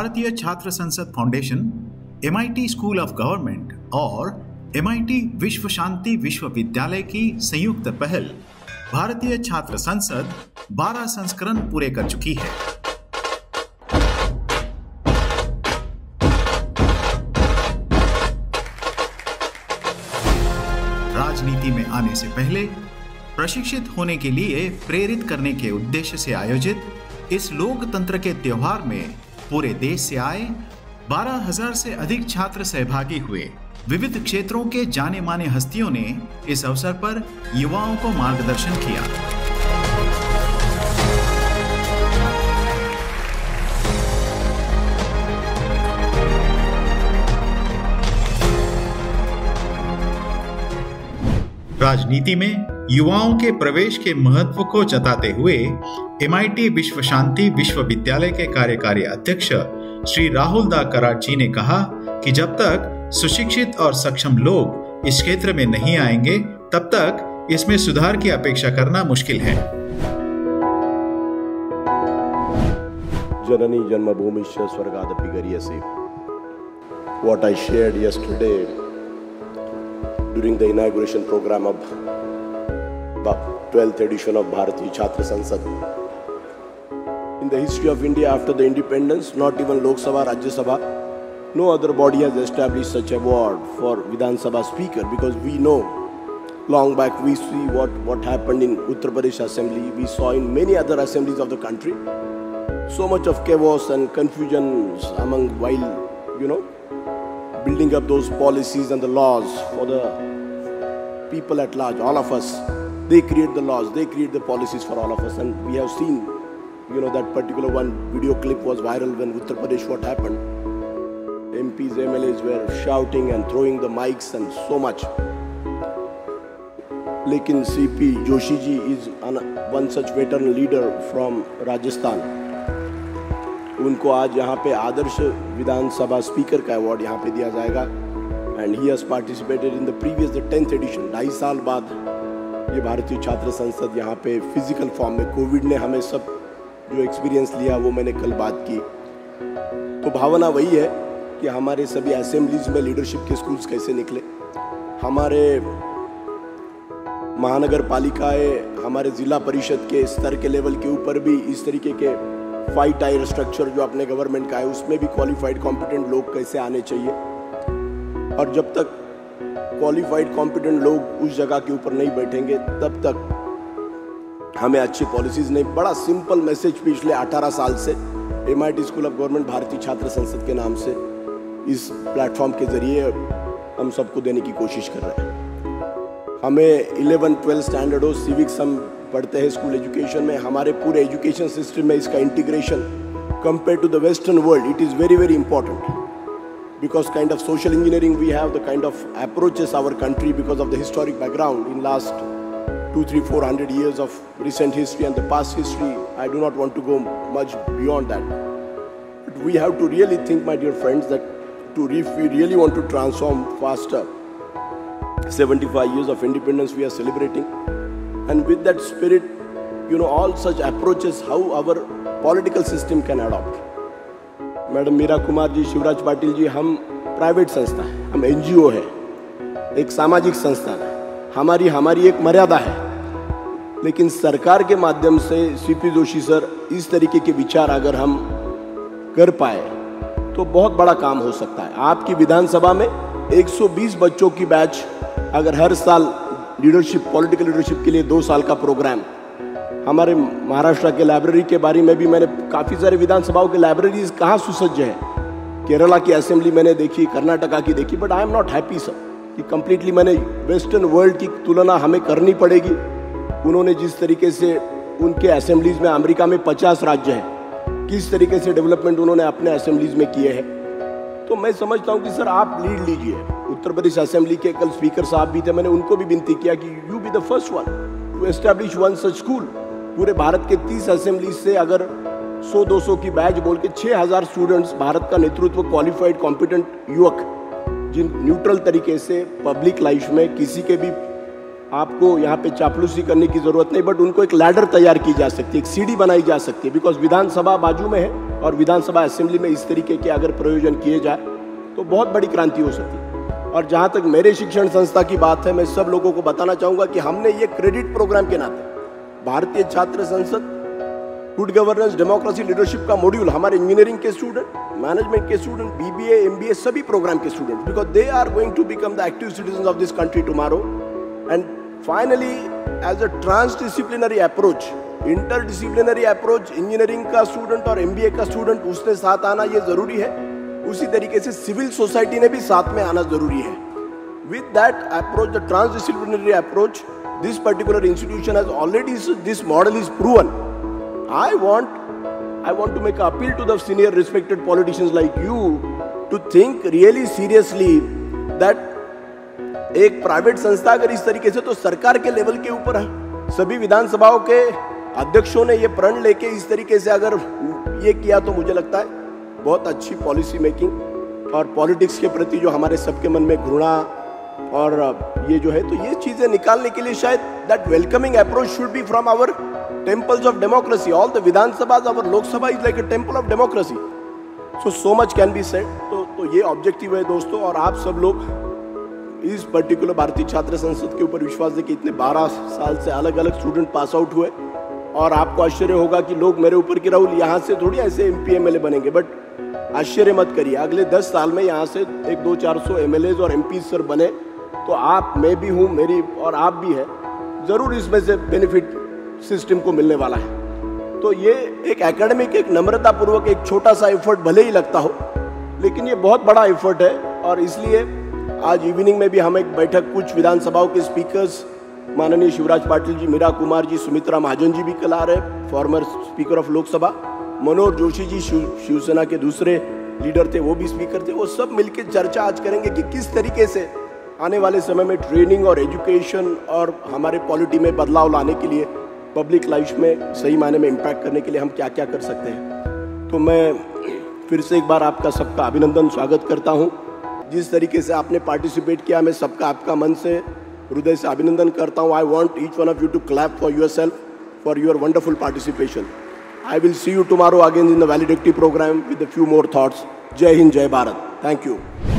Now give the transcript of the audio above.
भारतीय Chhatra Sansad foundation, MIT school of government और MIT विश्व शांति विश्वविद्यालय की संयुक्त पहल भारतीय छात्र संसद 12 संस्करण पूरे कर चुकी है। राजनीति में आने से पहले प्रशिक्षित होने के लिए प्रेरित करने के उद्देश्य से आयोजित इस लोकतंत्र के त्योहार में पूरे देश से आए 12,000 से अधिक छात्र सहभागी हुए। विविध क्षेत्रों के जाने माने हस्तियों ने इस अवसर पर युवाओं को मार्गदर्शन किया। राजनीति में युवाओं के प्रवेश के महत्व को जताते हुए MIT विश्व शांति विश्वविद्यालय के कार्यकारी अध्यक्ष श्री राहुल दा कराची ने कहा कि जब तक सुशिक्षित और सक्षम लोग इस क्षेत्र में नहीं आएंगे तब तक इसमें सुधार की अपेक्षा करना मुश्किल है। जननी जन्मभूमिश्च स्वर्गादपि गरीयसे। What I shared yesterday during the inauguration program of the 12th edition of Bharatiya Chhatra Sansad. In the history of India after the independence, not even Lok Sabha, Rajya Sabha, no other body has established such award for Vidhan Sabha Speaker, because we know long back we see what happened in Uttar Pradesh Assembly, we saw in many other assemblies of the country, so much of chaos and confusion among while, building up those policies and the laws for the people at large, all of us. They create the laws, they create the policies for all of us, and we have seen, that particular one video clip was viral when Uttar Pradesh what happened. MPs, MLAs were shouting and throwing the mics and so much. Lekin CP Joshi ji is one such veteran leader from Rajasthan. उनको आज यहाँ पे आदर्श विधानसभा speaker का award यहाँ पे दिया जाएगा, and he has participated in the previous 10th edition. 2.5 साल बाद ये भारतीय छात्र संसद यहाँ पे फिजिकल फॉर्म में, कोविड ने हमें सब जो एक्सपीरियंस लिया वो मैंने कल बात की। तो भावना वही है कि हमारे सभी असेंबलीज में लीडरशिप के स्कूल्स कैसे निकले, हमारे महानगर पालिकाएं, हमारे जिला परिषद के स्तर के लेवल के ऊपर भी इस तरीके के 5 टायर स्ट्रक्चर जो अपने गवर्नमेंट का है उसमें भी क्वालिफाइड कॉम्पिटेंट लोग कैसे आने चाहिए, और जब तक क्वालिफाइड कॉम्पिटेंट लोग उस जगह के ऊपर नहीं बैठेंगे तब तक हमें अच्छी पॉलिसीज नहीं। बड़ा सिंपल मैसेज पिछले 18 साल से MIT स्कूल ऑफ गवर्नमेंट भारतीय छात्र संसद के नाम से इस प्लेटफॉर्म के जरिए हम सबको देने की कोशिश कर रहे हैं। हमें 11-12 स्टैंडर्ड हो, सिविक्स हम पढ़ते हैं स्कूल एजुकेशन में, हमारे पूरे एजुकेशन सिस्टम में इसका integration compare to the western world it is very very important, because kind of social engineering we have, the kind of approaches our country because of the historic background in last 200-400 years of recent history and the past history. I do not want to go much beyond that, but we have to really think, my dear friends, that if we really want to transform faster, 75 years of independence we are celebrating, and with that spirit, all such approaches how our political system can adopt. Madam Meera Kumar ji, Shivraj Patil ji, हम private संस्था है, हम NGO है, एक सामाजिक संस्थान है, हमारी एक मर्यादा है, लेकिन सरकार के माध्यम से CP जोशी सर इस तरीके के विचार अगर हम कर पाए तो बहुत बड़ा काम हो सकता है। आपकी विधानसभा में 120 बच्चों की बैच अगर हर साल लीडरशिप, पॉलिटिकल लीडरशिप के लिए 2 साल का प्रोग्राम, हमारे महाराष्ट्र के लाइब्रेरी के बारे में भी मैंने काफ़ी सारे विधानसभाओं के लाइब्रेरीज कहाँ सुसज्ज है, केरला की असेंबली मैंने देखी, कर्नाटका की देखी, but I am not happy sir कि कम्प्लीटली मैंने वेस्टर्न वर्ल्ड की तुलना हमें करनी पड़ेगी। उन्होंने जिस तरीके से उनके असेंबलीज में, अमेरिका में 50 राज्य हैं, किस तरीके से डेवलपमेंट उन्होंने अपने असेंबलीज में किए हैं, तो मैं समझता हूँ कि सर आप लीड लीजिए। उत्तर प्रदेश असेंबली के कल स्पीकर साहब भी थे, मैंने उनको भी विनती किया कि you be the first one to establish one such school. पूरे भारत के 30 असेंबली से अगर 100-200 की बैच बोल के 6,000 स्टूडेंट्स, भारत का नेतृत्व क्वालिफाइड कॉम्पिटेंट युवक, जिन न्यूट्रल तरीके से पब्लिक लाइफ में किसी के भी आपको यहाँ पे चापलूसी करने की जरूरत नहीं, बट उनको एक लैडर तैयार की जा सकती है, एक सीढ़ी बनाई जा सकती है, बिकॉज विधानसभा बाजू में है और विधानसभा असेंबली में इस तरीके के अगर प्रयोजन किए जाए तो बहुत बड़ी क्रांति हो सकती है। और जहाँ तक मेरे शिक्षण संस्था की बात है, मैं सब लोगों को बताना चाहूँगा कि हमने ये क्रेडिट प्रोग्राम के नाते Bharatiya Chhatra Sansad, good governance, democracy, leadership का मॉड्यूल हमारे इंजीनियरिंग के स्टूडेंट, मैनेजमेंट के स्टूडेंट, बीबीए, एमबीए सभी प्रोग्राम के student, because they are going to become the active citizen of this country tomorrow. And finally as a transdisciplinary approach, interdisciplinary approach, engineering का student और MBA का student उसने साथ आना ये जरूरी है, उसी तरीके से सिविल सोसाइटी ने भी साथ में आना जरूरी है। With that approach, the transdisciplinary approach, this particular institution has already, this model is proven. I want to make an appeal to the senior respected politicians like you to think really seriously that एक private संस्था अगर इस तरीके से, तो सरकार के level के ऊपर है, सभी विधानसभाओं के अध्यक्षों ने ये प्रण लेके इस तरीके से अगर ये किया तो मुझे लगता है बहुत अच्छी पॉलिसी मेकिंग और पॉलिटिक्स के प्रति जो हमारे सबके मन में घृणा और ये जो है, तो ये चीजें निकालने के लिए शायद that welcoming approach should be from our temples of democracy. All the Vidhan Sabhas, our Lok Sabha is like a temple of democracy. So much can be said. तो ये ऑब्जेक्टिव है दोस्तों, और आप सब लोग इस पर्टिकुलर भारतीय छात्र संसद के ऊपर विश्वास दें कि इतने 12 साल से अलग अलग स्टूडेंट पास आउट हुए, और आपको आश्चर्य होगा कि लोग मेरे ऊपर कि राहुल यहाँ से थोड़ी ऐसे MP MLA बनेंगे, बट आश्चर्य मत करिए, अगले 10 साल में यहाँ से 100-200-400 MLAs और MPs सर बने तो आप, मैं भी हूँ, मेरी और आप भी है, जरूर इसमें से बेनिफिट सिस्टम को मिलने वाला है। तो ये एक एकेडमिक, एक नम्रता पूर्वक एक छोटा सा एफर्ट भले ही लगता हो, लेकिन ये बहुत बड़ा एफर्ट है, और इसलिए आज इवनिंग में भी हम एक बैठक कुछ विधानसभाओं के स्पीकर्स, माननीय शिवराज पाटिल जी, मीरा कुमार जी, सुमित्रा महाजन जी भी कल आ रहे, former speaker of Lok Sabha, Manoj Joshi ji Shiv Sena के दूसरे लीडर थे, वो भी स्पीकर थे, वो सब मिलकर चर्चा आज करेंगे कि किस तरीके से आने वाले समय में ट्रेनिंग और एजुकेशन और हमारे पॉलिटी में बदलाव लाने के लिए, पब्लिक लाइफ में सही मायने में इम्पैक्ट करने के लिए हम क्या क्या कर सकते हैं। तो मैं फिर से एक बार आपका सबका अभिनंदन, स्वागत करता हूं। जिस तरीके से आपने पार्टिसिपेट किया, मैं सबका आपका मन से, हृदय से अभिनंदन करता हूं। I want each one of you to clap for yourself for your wonderful participation. I will see you tomorrow again in the validity program with a few more thoughts. जय हिंद, जय भारत। Thank you.